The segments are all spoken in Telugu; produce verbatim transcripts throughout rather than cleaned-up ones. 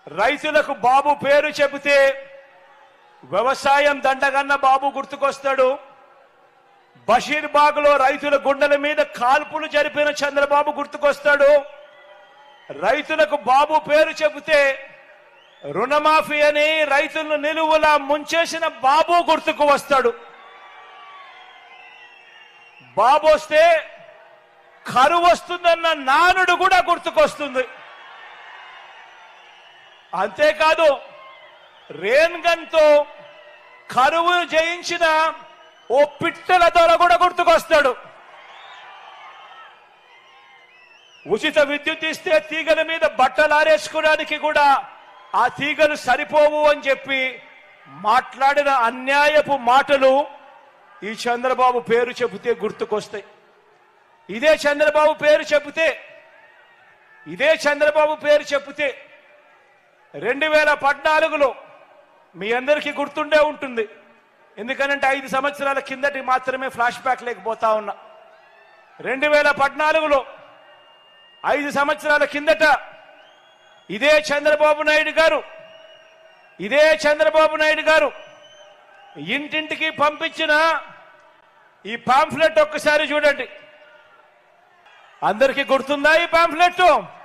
రైతులకు బాబు పేరు చెబితే వ్యవసాయం దండగన్న బాబు గుర్తుకొస్తాడు. బషీర్బాగ్ లో రైతుల గుండెల మీద కాల్పులు జరిపిన చంద్రబాబు గుర్తుకొస్తాడు. రైతులకు బాబు పేరు చెబితే రుణమాఫీ అని రైతులను నిలువులా ముంచేసిన బాబు గుర్తుకు వస్తాడు. బాబు వస్తే కరువు వస్తుందన్న నానుడు కూడా గుర్తుకొస్తుంది. అంతేకాదు రేన్ గన్ తో కరువు జయించిన ఓ పిట్టల దొర కూడా గుర్తుకొస్తాడు. ఉచిత విద్యుత్ ఇస్తే తీగల మీద బట్టలు ఆరేసుకోవడానికి కూడా ఆ తీగలు సరిపోవు అని చెప్పి మాట్లాడిన అన్యాయపు మాటలు ఈ చంద్రబాబు పేరు చెబితే గుర్తుకొస్తాయి. ఇదే చంద్రబాబు పేరు చెబితే ఇదే చంద్రబాబు పేరు చెబితే రెండు వేల పద్నాలుగులో మీ అందరికీ గుర్తుండే ఉంటుంది. ఎందుకనంటే ఐదు సంవత్సరాల కిందటి మాత్రమే ఫ్లాష్ బ్యాక్ లేకపోతా ఉన్నా. రెండు వేల పద్నాలుగులో ఐదు సంవత్సరాల కిందట ఇదే చంద్రబాబు నాయుడు గారు ఇదే చంద్రబాబు నాయుడు గారు ఇంటింటికి పంపించిన ఈ పాంఫ్లెట్ ఒక్కసారి చూడండి. అందరికీ గుర్తుందా ఈ పాంఫ్లెట్?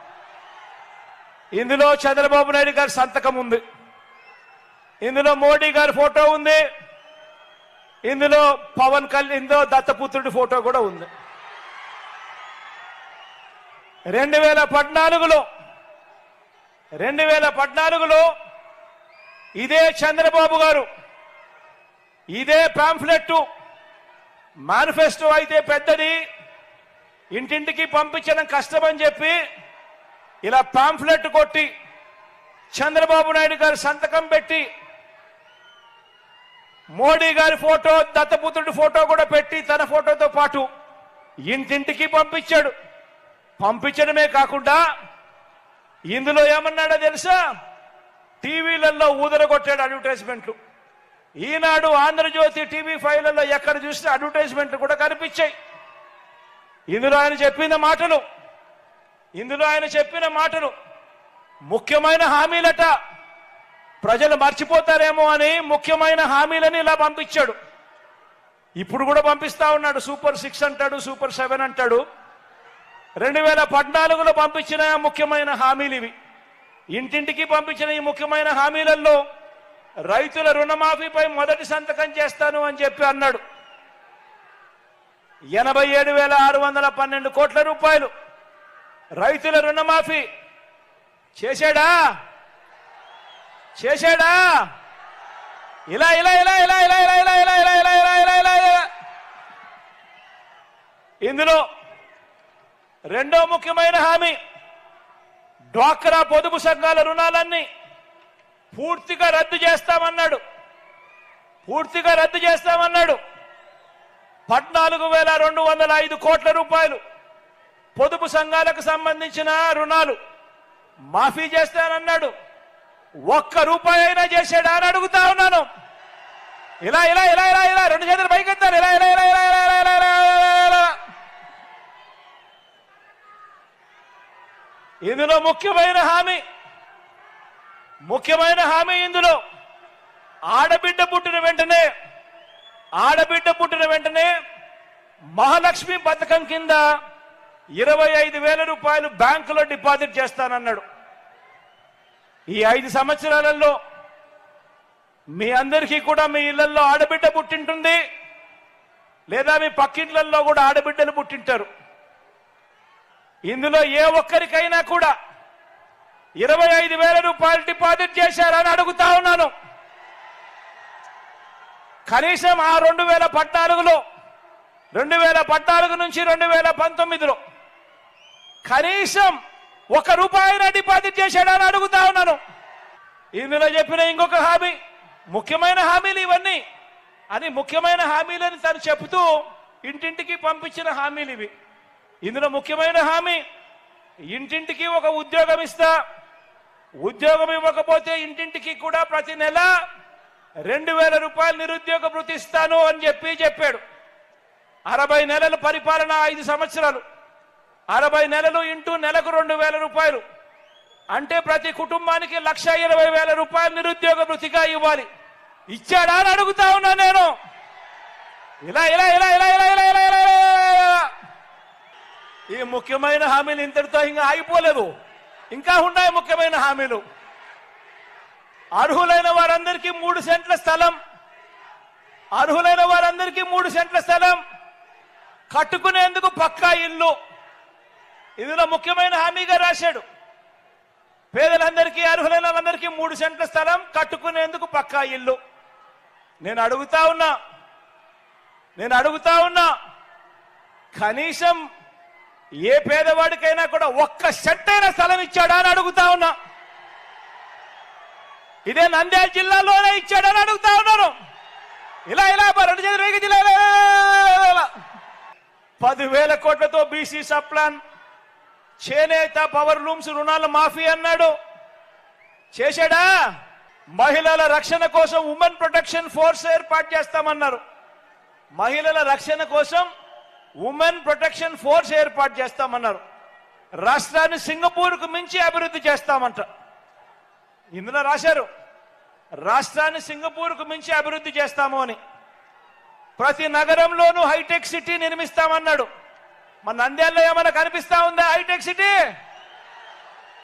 ఇందులో చంద్రబాబు నాయుడు గారి సంతకం ఉంది, ఇందులో మోడీ గారి ఫోటో ఉంది, ఇందులో పవన్ కళ్యాణ్ ఇందులో దత్తపుత్రుడి ఫోటో కూడా ఉంది. రెండు వేల పద్నాలుగులో రెండు వేల పద్నాలుగులో ఇదే చంద్రబాబు గారు ఇదే పాంఫ్లెట్ మేనిఫెస్టో అయితే పెద్దది, ఇంటింటికి పంపించడం కష్టమని చెప్పి ఇలా పాంఫ్లెట్ కొట్టి చంద్రబాబు నాయుడు గారు సంతకం పెట్టి మోడీ గారి ఫోటో దత్తపుత్రుడి ఫోటో కూడా పెట్టి తన ఫోటోతో పాటు ఇంటింటికి పంపించాడు. పంపించడమే కాకుండా ఇందులో ఏమన్నాడో తెలుసా? టీవీలలో ఊదరగొట్టాడు అడ్వర్టైజ్మెంట్లు. ఈనాడు, ఆంధ్రజ్యోతి, టీవీ ఫైవ్లలో ఎక్కడ చూస్తే అడ్వర్టైజ్మెంట్లు కూడా కనిపించాయి. ఇందులో ఆయన చెప్పిన మాటలు ఇందులో ఆయన చెప్పిన మాటలు ముఖ్యమైన హామీలట. ప్రజలు మర్చిపోతారేమో అని ముఖ్యమైన హామీలని ఇలా పంపించాడు. ఇప్పుడు కూడా పంపిస్తా ఉన్నాడు. సూపర్ సిక్స్ అంటాడు, సూపర్ సెవెన్ అంటాడు. రెండు వేల పద్నాలుగులో పంపించిన ముఖ్యమైన హామీలు ఇవి. ఇంటింటికి పంపించిన ఈ ముఖ్యమైన హామీలలో రైతుల రుణమాఫీపై మొదటి సంతకం చేస్తాను అని చెప్పి అన్నాడు. ఎనభై ఏడు వేల ఆరు వందల పన్నెండు కోట్ల రూపాయలు రైతుల రుణమాఫీ చేశాడా? చేశాడా? ఇలా ఇలా ఇలా ఇలా ఇలా ఇలా ఇలా ఇలా ఇలా ఇలా ఇలా ఇలా ఇలా ఇలా ఇందులో రెండో ముఖ్యమైన హామీ డ్వాక్రా పొదుపు సంఘాల రుణాలన్నీ పూర్తిగా రద్దు చేస్తామన్నాడు. పూర్తిగా రద్దు చేస్తామన్నాడు. పద్నాలుగు వేల రెండు వందల ఐదు కోట్ల రూపాయలు పొదుపు సంఘాలకు సంబంధించిన రుణాలు మాఫీ చేస్తానన్నాడు. ఒక్క రూపాయి అయినా చేశాడా అని అడుగుతా ఉన్నాను. ఇలా ఇలా ఇలా ఇలా ఇలా రెండు చేతులు పైకెత్తారు. ఇలా ఇలా ఇలా ఇలా ఇలా ఇలా ఇలా ఇలా ఇందులో ముఖ్యమైన హామీ ముఖ్యమైన హామీ ఇందులో ఆడబిడ్డ పుట్టిన వెంటనే ఆడబిడ్డ పుట్టిన వెంటనే మహాలక్ష్మి పథకం కింద ఇరవై ఐదు వేల రూపాయలు బ్యాంకులో డిపాజిట్ చేస్తానన్నాడు. ఈ ఐదు సంవత్సరాలలో మీ అందరికీ కూడా మీ ఇళ్లలో ఆడబిడ్డ పుట్టింటుంది, లేదా మీ పక్కింట్లలో కూడా ఆడబిడ్డలు పుట్టింటారు. ఇందులో ఏ ఒక్కరికైనా కూడా ఇరవై ఐదు వేల రూపాయలు డిపాజిట్ చేశారని అడుగుతా ఉన్నాను. కనీసం ఆ రెండు వేల పద్నాలుగులో రెండు వేల పద్నాలుగు నుంచి రెండు వేల పంతొమ్మిదిలో కనీసం ఒక రూపాయిన డిపాజిట్ చేశాడని అడుగుతా ఉన్నాను. ఇందులో చెప్పిన ఇంకొక హామీ, ముఖ్యమైన హామీలు ఇవన్నీ అని ముఖ్యమైన హామీలని తను చెబుతూ ఇంటింటికి పంపించిన హామీలు ఇవి. ఇందులో ముఖ్యమైన హామీ ఇంటింటికి ఒక ఉద్యోగం ఇస్తా, ఉద్యోగం ఇవ్వకపోతే ఇంటింటికి కూడా ప్రతి నెల రెండు వేల రూపాయలు నిరుద్యోగ భృతి ఇస్తాను అని చెప్పి చెప్పాడు. అరవై నెలల పరిపాలన, ఐదు సంవత్సరాలు, అరవై నెలలు ఇంటూ నెలకు రెండు వేల రూపాయలు అంటే ప్రతి కుటుంబానికి లక్ష ఇరవై వేల రూపాయలు నిరుద్యోగ వృత్తిగా ఇవ్వాలి. ఇచ్చాడా అని అడుగుతా ఉన్నా నేను. ఇలా ఇలా ఇలా ఇలా ఇలా ఇలా ఇలా ఇలా ఈ ముఖ్యమైన హామీలు ఇంతటితో ఇంకా ఆగిపోలేదు, ఇంకా ఉన్నాయి ముఖ్యమైన హామీలు. అర్హులైన వారందరికీ మూడు సెంట్ల స్థలం, అర్హులైన వారందరికీ మూడు సెంట్ల స్థలం, కట్టుకునేందుకు పక్కా ఇల్లు. ఇందులో ముఖ్యమైన హామీగా రాశాడు. పేదలందరికీ, అర్హులైన వాళ్ళందరికీ మూడు సెంట్ల స్థలం, కట్టుకునేందుకు పక్కా ఇల్లు. నేను అడుగుతా ఉన్నా నేను అడుగుతా ఉన్నా కనీసం ఏ పేదవాడికైనా కూడా ఒక్క సెంట్ అయిన స్థలం ఇచ్చాడా అని అడుగుతా ఉన్నా. ఇదే నంద్యాల జిల్లాలోనే ఇచ్చాడని అడుగుతా ఉన్నాను. ఇలా ఇలా రెండు చేతులు జిల్లా పదివేల కోట్లతో బీసీ సబ్ ప్లాన్, చేనేత, పవర్ లూమ్స్ రుణాల మాఫీ అన్నాడు. చేశాడా? మహిళల రక్షణ కోసం ఉమెన్ ప్రొటెక్షన్ ఫోర్స్ ఏర్పాటు చేస్తామన్నారు. మహిళల రక్షణ కోసం ఉమెన్ ప్రొటెక్షన్ ఫోర్స్ ఏర్పాటు చేస్తామన్నారు. రాష్ట్రాన్ని సింగపూర్కు మించి అభివృద్ధి చేస్తామంట. ఇందులో రాశారు రాష్ట్రాన్ని సింగపూర్కు మించి అభివృద్ధి చేస్తాము అని. ప్రతి నగరంలోనూ హైటెక్ సిటీ నిర్మిస్తామన్నాడు. మన నంద్యాలలో ఏమైనా కనిపిస్తా ఉందా హైటెక్ సిటీ?